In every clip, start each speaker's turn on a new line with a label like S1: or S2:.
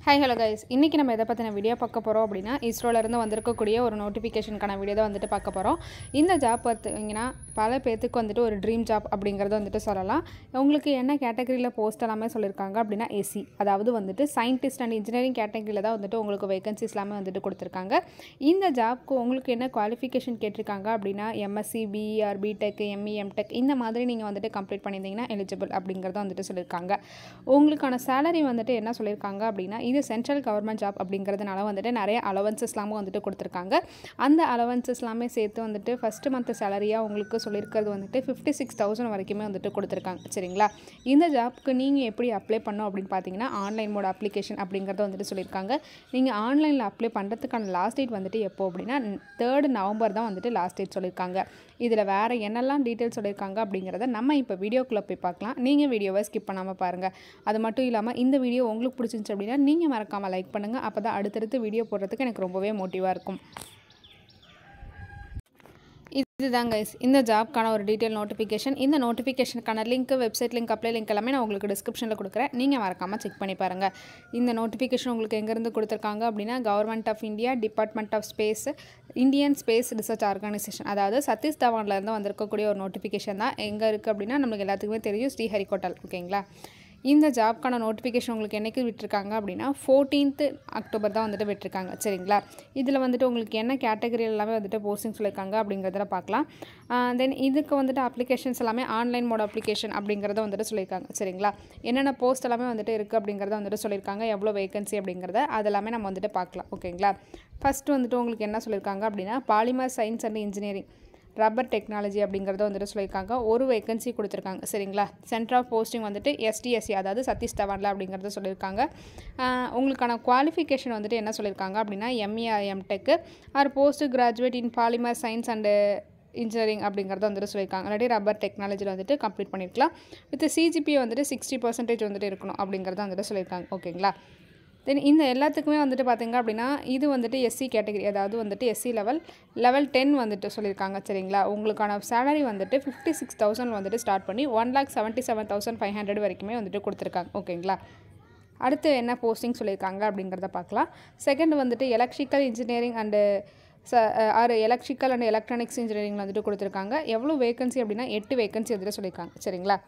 S1: Hi hello guys, இன்றைக்கி நம்ம எதை பற்றின வீடியோ பார்க்க போகிறோம் அப்படின்னா, இஸ்ரோலேருந்து வந்திருக்கக்கூடிய ஒரு நோட்டிஃபிகேஷனுக்கான வீடியோ தான் வந்துட்டு பார்க்க போகிறோம். இந்த ஜாப் பார்த்தீங்கன்னா பல பேர்த்துக்கு வந்துட்டு ஒரு ட்ரீம் ஜாப் அப்படிங்கிறத வந்துட்டு சொல்லலாம். உங்களுக்கு என்ன கேட்டகரியில் போஸ்ட் எல்லாமே சொல்லியிருக்காங்க அப்படின்னா எஸ்சி, அதாவது வந்துட்டு சயின்டிஸ்ட் அண்ட் இன்ஜினியரிங் கேட்டகரியில் தான் வந்துட்டு உங்களுக்கு வேகன்சிஸ் எல்லாமே வந்துட்டு கொடுத்துருக்காங்க. இந்த ஜாப்க்கு உங்களுக்கு என்ன குவாலிஃபிகேஷன் கேட்டிருக்காங்க அப்படின்னா MSc, BE or, BTech, ME, MTech இந்த மாதிரி நீங்கள் வந்துட்டு கம்ப்ளீட் பண்ணியிருந்தீங்கன்னா எலிஜிபிள் அப்படிங்கிறத வந்துட்டு சொல்லியிருக்காங்க. உங்களுக்கான சேலரி வந்துட்டு என்ன சொல்லியிருக்காங்க அப்படின்னா, இது சென்ட்ரல் கவர்மெண்ட் ஜாப் அப்படிங்கிறதுனால வந்துட்டு நிறைய அலவன்சஸ்லாமே வந்துட்டு கொடுத்துருக்காங்க. அந்த அலவன்சஸ் எல்லாமே சேர்த்து வந்துட்டு ஃபஸ்ட்டு மந்த் சேலரியாக உங்களுக்கு சொல்லியிருக்கிறது வந்துட்டு 56,000 வரைக்குமே வந்துட்டு கொடுத்துருக்காங்க. சரிங்களா? இந்த ஜாப்க்கு நீங்கள் எப்படி அப்ளை பண்ணணும் அப்படின்னு பார்த்தீங்கன்னா, ஆன்லைன் மோட் அப்ளிகேஷன் அப்படிங்கிறத வந்துட்டு சொல்லியிருக்காங்க. நீங்கள் ஆன்லைனில் அப்ளை பண்ணுறதுக்கான லாஸ்ட் டேட் வந்துட்டு எப்போ அப்படின்னா 3 நவம்பர் தான் வந்துட்டு லாஸ்ட் டேட் சொல்லியிருக்காங்க. இதில் வேறு என்னெல்லாம் டீட்டெயில்ஸ் சொல்லியிருக்காங்க அப்படிங்கிறத நம்ம இப்போ வீடியோக்குள்ளே போய் பார்க்கலாம். நீங்கள் வீடியோவை ஸ்கிப் பண்ணாமல் பாருங்கள். அது மட்டும் இல்லாமல் இந்த வீடியோ உங்களுக்கு பிடிச்சிருந்துச்சு அப்படின்னா நீங்கள் மறக்காமல் லைக் பண்ணுங்கள். அப்போ தான் அடுத்தடுத்து வீடியோ போடுறதுக்கு எனக்கு ரொம்பவே மோட்டிவாக இருக்கும். இதுதான் கைஸ் இந்த ஜாப்க்கான ஒரு டீட்டெயில் நோட்டிஃபிகேஷன். இந்த நோட்டிஃபிகேஷனுக்கான link, website link, apply link எல்லாமே நான் உங்களுக்கு டிஸ்கிரிப்ஷனில் கொடுக்குறேன். நீங்கள் மறக்காமல் செக் பண்ணி பாருங்கள். இந்த நோட்டிஃபிகேஷன் உங்களுக்கு எங்கேருந்து கொடுத்துருக்காங்க அப்படின்னா, government of India, department of space, Indian space research organisation, அதாவது சதீஷ் தவான்லேருந்து வந்திருக்கக்கூடிய ஒரு நோட்டிஃபிகேஷன் தான். எங்கே இருக்குது அப்படின்னா நம்மளுக்கு எல்லாத்துக்குமே தெரியும், ஸ்ரீஹரிகோட்டல். ஓகேங்களா? இந்த ஜாப்க்கான நோட்டிஃபிகேஷன் உங்களுக்கு என்றைக்கு விட்டுருக்காங்க அப்படின்னா 14th அக்டோபர் தான் வந்துட்டு விட்டுருக்காங்க. சரிங்களா? இதில் வந்துட்டு உங்களுக்கு என்ன கேட்டகரி எல்லாமே வந்துட்டு போஸ்டிங் சொல்லியிருக்காங்க அப்படிங்கிறத பார்க்கலாம். தென் இதுக்கு வந்துட்டு அப்ளிகேஷன்ஸ் எல்லாமே ஆன்லைன் மோட் அப்ளிகேஷன் அப்படிங்கிறத வந்துட்டு சொல்லியிருக்காங்க. சரிங்களா? என்னென்ன போஸ்ட் எல்லாமே வந்துட்டு இருக்குது அப்படிங்கிறத வந்துட்டு சொல்லியிருக்காங்க, எவ்வளோ வேகன்சி அப்படிங்கிறத அதெல்லாமே நம்ம வந்துட்டு பார்க்கலாம். ஓகேங்களா? ஃபஸ்ட்டு வந்துட்டு உங்களுக்கு என்ன சொல்லியிருக்காங்க அப்படின்னா, polymer science and engineering, rubber technology அப்படிங்கிறத வந்துட்டு சொல்லியிருக்காங்க. ஒரு வேகன்சி கொடுத்துருக்காங்க. சரிங்களா? சென்டர் ஆஃப் போஸ்டிங் வந்துட்டு எஸ்டிஎஸ்சி, அதாவது சதீஷ் தவான்ல அப்படிங்கிறத சொல்லியிருக்காங்க. உங்களுக்கான குவாலிஃபிகேஷன் வந்துட்டு என்ன சொல்லியிருக்காங்க அப்படின்னா ME or MTech or post graduate in polymer science and engineering அப்படிங்கிறத வந்துட்டு சொல்லியிருக்காங்க. இல்லாட்டி ரப்பர் டெக்னாலஜியில் வந்துட்டு கம்ப்ளீட் பண்ணியிருக்கலாம். வித் சிஜிபிஏ வந்துட்டு 60% வந்துட்டு இருக்கணும் அப்படிங்கிறத வந்துட்டு சொல்லியிருக்காங்க. ஓகேங்களா? தென் இந்த எல்லாத்துக்குமே வந்துட்டு பார்த்திங்க அப்படின்னா இது வந்துட்டு எஸ்சி கேட்டகரி, அதாவது வந்துட்டு எஸ்சி லெவல் 10 வந்துட்டு சொல்லியிருக்காங்க. சரிங்களா? உங்களுக்கான சேலரி வந்துட்டு 56,000 வந்துட்டு ஸ்டார்ட் பண்ணி 1,77,500 வரைக்குமே வந்துட்டு கொடுத்துருக்காங்க. ஓகேங்களா? அடுத்து என்ன போஸ்டிங் சொல்லியிருக்காங்க அப்படிங்கிறத பார்க்கலாம். செகண்ட் வந்துட்டு electrical engineering and electrical and electronics engineering வந்துட்டு கொடுத்துருக்காங்க. எவ்வளோ வேகன்சி அப்படின்னா 8 வேகன்சி வந்துட்டு சொல்லியிருக்காங்க. சரிங்களா?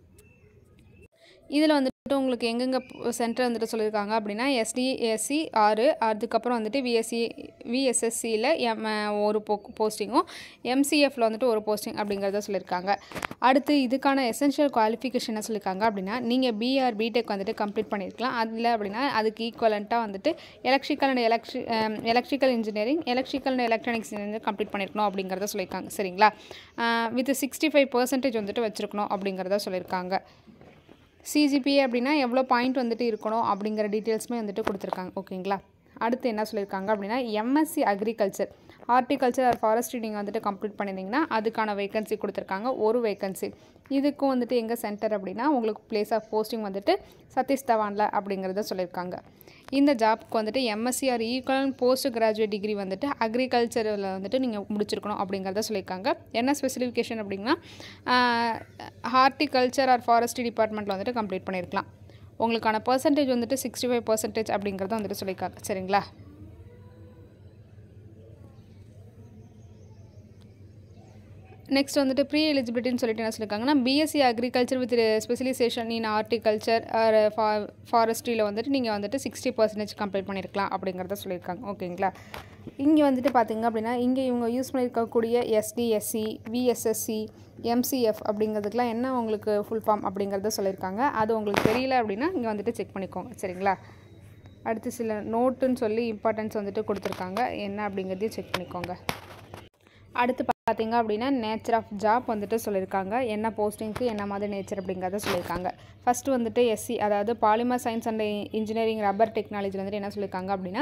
S1: இதில் வந்துட்டு உங்களுக்கு எங்கெங்கே சென்டர் வந்துட்டு சொல்லியிருக்காங்க அப்படின்னா எஸ்டிஎஸ்சி 6, அதுக்கப்புறம் வந்துட்டு விஎஸ்எஸ்சியில் ஒரு போஸ்டிங்கும், எம்சிஎஃப்பில் வந்துட்டு ஒரு போஸ்டிங் அப்படிங்கிறத சொல்லியிருக்காங்க. அடுத்து இதுக்கான எசென்ஷியல் குவாலிஃபிகேஷன் என்ன சொல்லியிருக்காங்க அப்படின்னா, நீங்கள் பிஆர், பிடெக் வந்துட்டு கம்ப்ளீட் பண்ணியிருக்கலாம். அதில் அப்படின்னா அதுக்கு ஈக்குவலண்ட்டாக வந்துட்டு electrical engineering, electrical and electronics engineering complete பண்ணியிருக்கணும் அப்படிங்கிறத சொல்லியிருக்காங்க. சரிங்களா? வித் 65% வந்துட்டு வச்சுருக்கணும் அப்படிங்கிறத சொல்லியிருக்காங்க. சிஜிபிஏ அப்படின்னா எவ்வளோ பாயிண்ட் வந்துட்டு இருக்கணும் அப்படிங்கிற டீட்டெயில்ஸுமே வந்துட்டு கொடுத்துருக்காங்க. ஓகேங்களா? அடுத்து என்ன சொல்லியிருக்காங்க அப்படின்னா MSc agriculture, horticulture or forestry நீங்கள் வந்துட்டு கம்ப்ளீட் பண்ணியிருந்தீங்கன்னா அதுக்கான வேகன்சி கொடுத்துருக்காங்க. ஒரு வேகன்சி. இதுக்கும் வந்துட்டு எங்கே சென்டர் அப்படின்னா உங்களுக்கு பிளேஸ் ஆஃப் போஸ்டிங் வந்துட்டு சதீஷ் தவான்ல அப்படிங்கிறத சொல்லியிருக்காங்க. இந்த ஜாப்க்கு வந்துட்டு MSc or equal post graduate degree வந்துட்டு அக்ரிகல்ச்சரில் வந்துட்டு நீங்கள் முடிச்சிருக்கணும் அப்படிங்கிறத சொல்லியிருக்காங்க. என்ன ஸ்பெசிஃபிகேஷன் அப்படின்னா ஹார்டிகல்ச்சர் ஆர் ஃபாரஸ்ட்ரி டிபார்ட்மெண்ட்டில் வந்துட்டு கம்ப்ளீட் பண்ணியிருக்கலாம். உங்களுக்கான பர்சன்டேஜ் வந்துட்டு 65% அப்படிங்கிறத வந்துட்டு சொல்லியிருக்காங்க. சரிங்களா? நெக்ஸ்ட் வந்துட்டு ப்ரீ எலிஜிபிலிட்டின்னு சொல்லிட்டு என்ன சொல்லியிருக்காங்கன்னா, BSc agriculture with specialisation in horticulture or ஃபாரஸ்ட்ரியில் வந்துட்டு நீங்கள் வந்துட்டு 60% கம்ப்ளீட் பண்ணியிருக்கலாம் அப்படிங்கிறத சொல்லியிருக்காங்க. ஓகேங்களா? இங்கே வந்துட்டு பார்த்திங்க அப்படின்னா இங்கே இவங்க யூஸ் பண்ணியிருக்கக்கூடிய எஸ்டிஎஸ்சி, விஎஸ்எஸ்சி, எம்சிஎஃப் அப்படிங்கிறதுக்கெலாம் என்ன உங்களுக்கு ஃபுல் ஃபார்ம் அப்படிங்கிறத சொல்லியிருக்காங்க. அது உங்களுக்கு தெரியல அப்படின்னா இங்கே வந்துட்டு செக் பண்ணிக்கோங்க. சரிங்களா? அடுத்து சில நோட்டுன்னு சொல்லி இம்பார்ட்டன்ஸ் வந்துட்டு கொடுத்துருக்காங்க, என்ன அப்படிங்கிறதையும் செக் பண்ணிக்கோங்க. அடுத்து பார்த்திங்க அப்படின்னா நேச்சர் ஆஃப் ஜாப் வந்துட்டு சொல்லியிருக்காங்க, என்ன போஸ்டிங்க்கு என்ன மாதிரி நேச்சர் அப்படிங்கிறத சொல்லியிருக்காங்க. ஃபஸ்ட்டு வந்துட்டு எஸ்சி, அதாவது polymer science and engineering rubber technology வந்துட்டு என்ன சொல்லியிருக்காங்க அப்படின்னா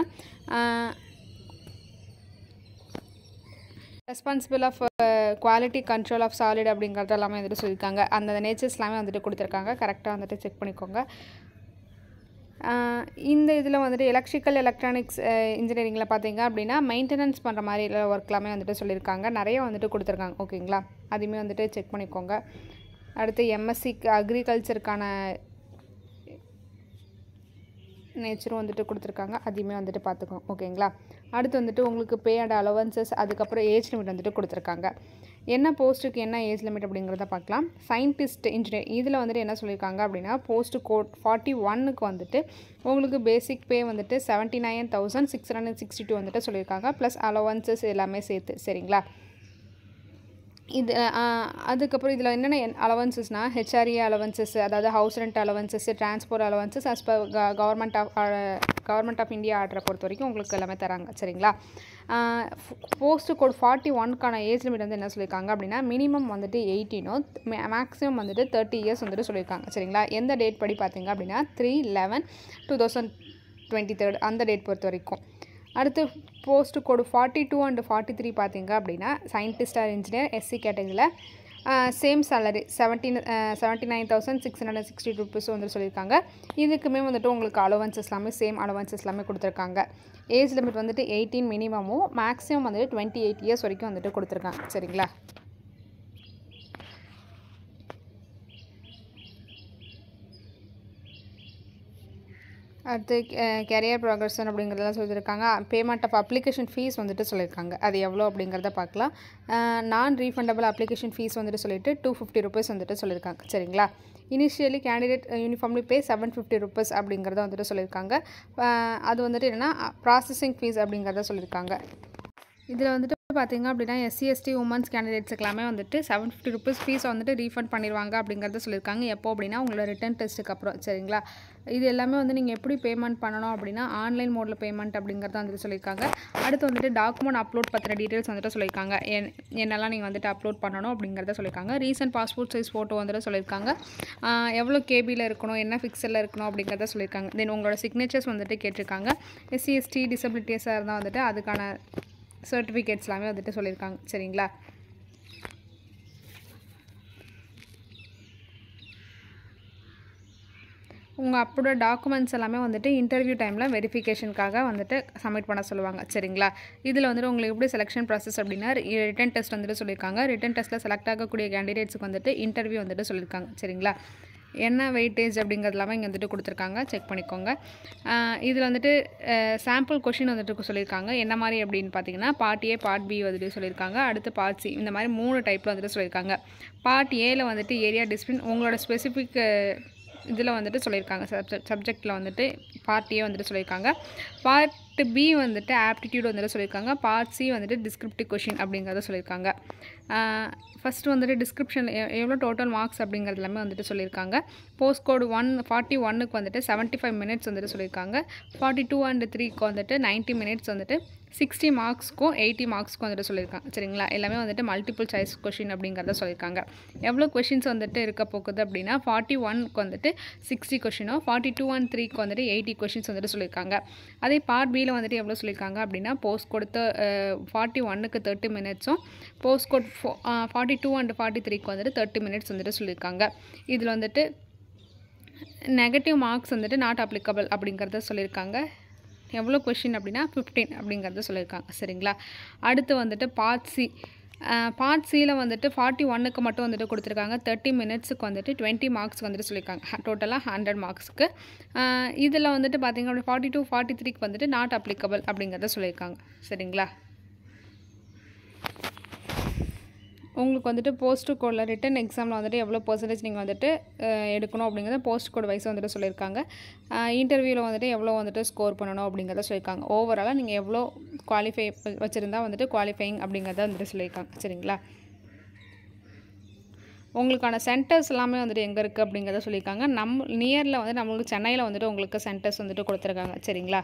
S1: responsible of quality control of solid அப்படிங்கிறது எல்லாமே வந்துட்டு சொல்லியிருக்காங்க. அந்த நேச்சர்ஸ் எல்லாமே வந்துட்டு கொடுத்துருக்காங்க. கரெக்டாக வந்துட்டு செக் பண்ணிக்கோங்க. இந்த இதில் வந்துட்டு எலக்ட்ரிக்கல் எலக்ட்ரானிக்ஸ் இன்ஜினியரிங்கில் பார்த்தீங்க அப்படின்னா மெயின்டெனன்ஸ் பண்ணுற மாதிரி ஒர்க் எல்லாமே வந்துட்டு சொல்லியிருக்காங்க. நிறைய வந்துட்டு கொடுத்துருக்காங்க. ஓகேங்களா? அதையுமே வந்துட்டு செக் பண்ணிக்கோங்க. அடுத்து எம்எஸ்சி அக்ரிகல்ச்சருக்கான நேச்சரும் வந்துட்டு கொடுத்துருக்காங்க, அதையுமே வந்துட்டு பார்த்துக்கோங்க. ஓகேங்களா. அடுத்து வந்துட்டு உங்களுக்கு பே அண்ட் அலவன்சஸ், அதுக்கப்புறம் ஏஜ் லிமிட் வந்துட்டு கொடுத்துருக்காங்க. என்ன போஸ்ட்டுக்கு என்ன ஏஜ் லிமிட் அப்படிங்கிறத பார்க்கலாம். சயின்டிஸ்ட், இன்ஜினியர் இதில் வந்துட்டு என்ன சொல்லியிருக்காங்க அப்படின்னா, போஸ்ட்டு கோட் 41க்கு வந்துட்டு உங்களுக்கு பேசிக் பே வந்துட்டு 79,662 வந்துட்டு சொல்லியிருக்காங்க. ப்ளஸ் அலவன்சஸ் எல்லாமே சேர்த்து. சரிங்களா. இது அதுக்கப்புறம் இதில் என்னென்ன அலவன்சஸ்னால் ஹெச்ஆர்ஏ அலவன்சஸ், அதாவது house rent allowances, transport allowances as per government of India ஆர்டரை பொறுத்த வரைக்கும் உங்களுக்கு எல்லாமே தராங்க. சரிங்களா. போஸ்ட்டு கோட் 41க்கான ஏஜ் லிமிட் வந்து என்ன சொல்லியிருக்காங்க அப்படின்னா, மினிமம் வந்துட்டு 18, மேக்ஸிமம் வந்துட்டு 30 இயர்ஸ் வந்துட்டு சொல்லியிருக்காங்க. சரிங்களா. எந்த டேட் படி பார்த்தீங்க அப்படின்னா 3/11/2023 அந்த டேட் பொறுத்த வரைக்கும். அடுத்து போஸ்ட்டு கோடு 42 அண்ட் 43 பார்த்தீங்க அப்படின்னா சயின்டிஸ்ட் ஆர் இன்ஜினியர் எஸ்சி கேட்டகரியில் சேம் சேலரி 79,662 ருபீஸ் வந்து சொல்லியிருக்காங்க. இதுக்குமே வந்துட்டு உங்களுக்கு அலவன்சஸ் எல்லாமே சேம் அலவன்சஸ் எல்லாமே கொடுத்துருக்காங்க. ஏஜ் லிமிட் வந்துட்டு 18 மினிமமும், மேக்ஸிமம் வந்துட்டு 28 இயர்ஸ் வரைக்கும் வந்துட்டு கொடுத்துருக்காங்க. சரிங்களா. அடுத்து கேரியர் ப்ராக்ரஷன் அப்படிங்கிறதெல்லாம் சொல்லியிருக்காங்க. பேமெண்ட் ஆஃப் அப்ளிகேஷன் ஃபீஸ் வந்துட்டு சொல்லியிருக்காங்க. அது எவ்வளோ அப்படிங்கிறத பார்க்கலாம். நான் ரீஃபண்டபிள் அப்ளிகேஷன் ஃபீஸ் வந்துட்டு சொல்லிட்டு 250 ருபீஸ் வந்துட்டு சொல்லியிருக்காங்க. சரிங்களா. Initially candidate uniformly pay 750 rupees அப்படிங்கிறத வந்துட்டு சொல்லியிருக்காங்க. அது வந்துட்டு என்னென்னா ப்ராசஸிங் ஃபீஸ் அப்படிங்கிறத சொல்லியிருக்காங்க. இதில் வந்துட்டு பார்த்திங்க அப்படின்னா எஸ்சி எஸ்டி உமன்ஸ் கேண்டிடேட்ஸுக்கு எல்லாமே வந்துட்டு 750 ருபீஸ் ஃபீஸை வந்துட்டு ரீஃபண்ட் பண்ணிடுவாங்க அப்படிங்கிறத சொல்லியிருக்காங்க. எப்போ அப்படின்னா உங்களோட ரிட்டன் டெஸ்ட்டுக்கு அப்புறம். சரிங்களா. இது எல்லாமே வந்து நீங்கள் எப்படி பேமெண்ட் பண்ணணும் அப்படின்னா ஆன்லைன் மோடில் பேமெண்ட் அப்படிங்கிறத வந்துட்டு சொல்லியிருக்காங்க. அடுத்து வந்துட்டு டாக்குமெண்ட் அப்லோட் பற்றின டீட்டெயில்ஸ் வந்துட்டு சொல்லியிருக்காங்க. என்னெல்லாம் நீங்கள் வந்துட்டு அப்லோட் பண்ணணும் அப்படிங்கிறத சொல்லியிருக்காங்க. ரீசன்ட் பாஸ்போர்ட் சைஸ் ஃபோட்டோ வந்துட்டு சொல்லியிருக்காங்க. எவ்வளோ கேபியில் இருக்கணும், என்ன ஃபிக்ஸில் இருக்கணும் அப்படிங்கிறத சொல்லியிருக்காங்க. தென் உங்களோட சிக்னேச்சர்ஸ் வந்துட்டு கேட்டிருக்காங்க. எஸ்சி எஸ்டி டிசபிலிட்டிஸாக இருந்தால் வந்துட்டு அதுக்கான சர்டிஃபிகேட்ஸ் எல்லாமே வந்துட்டு சொல்லியிருக்காங்க. சரிங்களா. உங்கள் அப்போட டாக்குமெண்ட்ஸ் எல்லாமே வந்துட்டு இன்டர்வியூ டைமில் வெரிஃபிகேஷனுக்காக வந்துட்டு சப்மிட் பண்ண சொல்லுவாங்க. சரிங்களா. இதில் வந்துட்டு உங்களுக்கு எப்படி செலெக்ஷன் ப்ராசஸ் அப்படின்னா ரிட்டன் டெஸ்ட் வந்துட்டு சொல்லியிருக்காங்க. ரிட்டன் டெஸ்ட்டில் செலக்ட் ஆகக்கூடிய கேண்டிடேட்ஸுக்கு வந்துட்டு இன்டர்வியூ வந்துட்டு சொல்லியிருக்காங்க. சரிங்களா. என்ன வெயிட்டேஜ் அப்படிங்கிறது எல்லாமே இங்கே வந்துட்டு கொடுத்துருக்காங்க. செக் பண்ணிக்கோங்க. இதில் வந்துட்டு சாம்பிள் கொஷின் வந்துட்டு சொல்லியிருக்காங்க. என்ன மாதிரி அப்படின்னு பார்த்தீங்கன்னா பார்ட் ஏ, பார்ட் பி வந்துட்டு சொல்லியிருக்காங்க. அடுத்து பார்ட் சி, இந்த மாதிரி 3 டைப்பில் வந்துட்டு சொல்லியிருக்காங்க. பார்ட் ஏல வந்துட்டு ஏரியா டிஸ்பிளின் உங்களோட ஸ்பெசிஃபிக் இதில் வந்துட்டு சொல்லியிருக்காங்க. சப்ஜெக்டில் வந்துட்டு பார்ட் ஏ வந்துட்டு சொல்லியிருக்காங்க. பார்ட் பி வந்துட்டு ஆப்டிடியூட் வந்துட்டு சொல்லியிருக்காங்க. பார்ட் சி வந்துட்டு டிஸ்கிரிப்டிவ் கொஷின் அப்படிங்கிறத சொல்லியிருக்காங்க. ஃபஸ்ட்டு வந்துட்டு டிஸ்கிரிப்ஷன் எவ்வளோ டோட்டல் மார்க்ஸ் அப்படிங்கிறது எல்லாமே வந்துட்டு சொல்லியிருக்காங்க. போஸ்ட் கோடு 41க்கு வந்துட்டு 75 மினிட்ஸ் வந்துட்டு சொல்லியிருக்காங்க. 42 அண்ட் 3க்கு வந்துட்டு 90 மினிட்ஸ் வந்துட்டு 60 மார்க்ஸ்க்கும் 80 மார்க்ஸ்க்கும் வந்துட்டு சொல்லியிருக்காங்க. சரிங்களா. எல்லாமே வந்துட்டு மல்டிபிள் சாய்ஸ் கொஷின் அப்படிங்கிறத சொல்லியிருக்காங்க. எவ்வளோ கொஷின்ஸ் வந்துட்டு இருக்க போகுது அப்படின்னா 41க்கு வந்துட்டு 60 கொஷினோ, 42 அண்ட் 3க்கு வந்துட்டு 80 கொஷின்ஸ் வந்துட்டு சொல்லியிருக்காங்க. அதே பார்ட் பியில் வந்துட்டு எவ்வளோ சொல்லியிருக்காங்க அப்படின்னா போஸ்ட் கொடுத்த 41க்கு 30 மினிட்ஸும், போஸ்ட் கோட் 42 அண்ட் 43க்கு வந்துட்டு 30 மினிட்ஸ் வந்துட்டு சொல்லியிருக்காங்க. இதில் வந்துட்டு நெகட்டிவ் மார்க்ஸ் வந்துட்டு நாட் அப்ளிகபிள் அப்படிங்கிறத சொல்லியிருக்காங்க. எவ்வளோ கொஷின் அப்படின்னா 15 அப்படிங்கிறத சொல்லியிருக்காங்க. சரிங்களா. அடுத்து வந்துட்டு பார்ட் சி. பார்ட் சியில் வந்துட்டு 41க்கு மட்டும் வந்துட்டு கொடுத்துருக்காங்க. 30 மினிட்ஸுக்கு வந்துட்டு 20 மார்க்ஸ் வந்துட்டு சொல்லியிருக்காங்க. டோட்டலாக 100 மார்க்ஸுக்கு. இதில் வந்துட்டு பார்த்திங்க அப்படின்னா 42, 43க்கு வந்துட்டு நாட் அப்ளிகபிள் அப்படிங்கிறத சொல்லியிருக்காங்க. சரிங்களா. உங்களுக்கு வந்துட்டு போஸ்ட் கோடில் ரிட்டன் எக்ஸாமில் வந்துட்டு எவ்வளோ பர்சன்டேஜ் நீங்கள் வந்துட்டு எடுக்கணும் அப்படிங்கிறத போஸ்ட் கோட் வைஸ் வந்துட்டு சொல்லியிருக்காங்க. இன்டர்வியூவில் வந்துட்டு எவ்வளோ வந்துட்டு ஸ்கோர் பண்ணணும் அப்படிங்கிறத சொல்லியிருக்காங்க. ஓவராலாக நீங்கள் எவ்வளோ குவாலிஃபை வச்சுருந்தா வந்துட்டு குவாலிஃபைங் அப்படிங்கிறத வந்துட்டு சொல்லியிருக்காங்க. சரிங்களா. உங்களுக்கான சென்டர்ஸ் எல்லாமே வந்துட்டு எங்கே இருக்குது அப்படிங்கிறத சொல்லியிருக்காங்க. நியரில் வந்து நம்மளுக்கு சென்னையில் வந்துட்டு உங்களுக்கு சென்டர்ஸ் வந்துட்டு கொடுத்துருக்காங்க. சரிங்களா.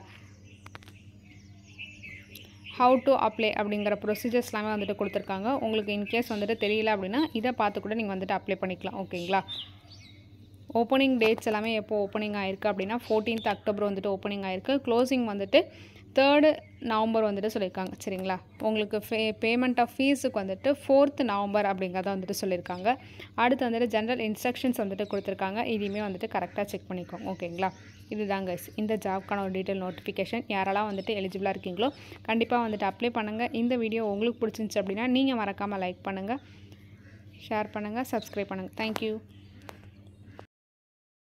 S1: ஹவு டு அப்ளை அப்படிங்கிற ப்ரொசீஜர்ஸ் எல்லாமே வந்துட்டு கொடுத்துருக்காங்க. உங்களுக்கு இன்கேஸ் வந்துட்டு தெரியல அப்படின்னா இதை பார்த்து கூட நீங்கள் வந்துட்டு அப்ளை பண்ணிக்கலாம். ஓகேங்களா. ஓப்பனிங் டேட்ஸ் எல்லாமே எப்போ ஓப்பனிங் ஆயிருக்கு அப்படின்னா 14th அக்டோபர் வந்துட்டு ஓப்பனிங் ஆயிருக்கு. க்ளோசிங் வந்துட்டு 3rd நவம்பர் வந்துட்டு சொல்லியிருக்காங்க. சரிங்களா. உங்களுக்கு பேமெண்ட் ஆஃப் ஃபீஸுக்கு வந்துட்டு 4th நவம்பர் அப்படிங்கிறத வந்துட்டு சொல்லியிருக்காங்க. அடுத்து வந்துட்டு ஜென்ரல் இன்ஸ்ட்ரக்ஷன்ஸ் வந்துட்டு கொடுத்துருக்காங்க. இதையுமே வந்துட்டு கரெக்டாக செக் பண்ணிக்கோங்க. ஓகேங்களா. இதுதான் கைஸ் இந்த ஜாப்க்கான ஒரு டீட்டெயில் நோட்டிஃபிகேஷன். யாரெல்லாம் வந்துட்டு எலிஜிபிளாக இருக்கீங்களோ கண்டிப்பாக வந்துட்டு அப்ளை பண்ணுங்கள். இந்த வீடியோ உங்களுக்கு பிடிச்சிருந்துச்சு அப்படின்னா நீங்கள் மறக்காமல் லைக் பண்ணுங்கள், ஷேர் பண்ணுங்கள், சப்ஸ்கிரைப் பண்ணுங்கள். தேங்க்யூ.